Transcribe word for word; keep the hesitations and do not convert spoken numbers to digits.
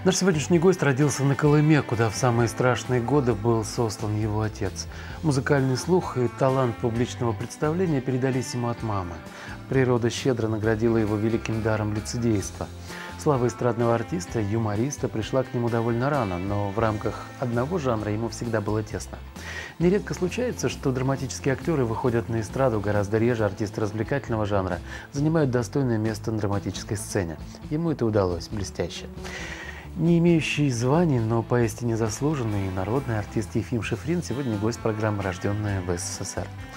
Наш сегодняшний гость родился на Колыме, куда в самые страшные годы был сослан его отец. Музыкальный слух и талант публичного представления передались ему от мамы. Природа щедро наградила его великим даром лицедейства. Слава эстрадного артиста, юмориста пришла к нему довольно рано, но в рамках одного жанра ему всегда было тесно. Нередко случается, что драматические актеры выходят на эстраду, гораздо реже артисты развлекательного жанра занимают достойное место на драматической сцене. Ему это удалось блестяще. Не имеющий званий, но поистине заслуженный и народный артист Ефим Шифрин сегодня гость программы «Рожденная в СССР».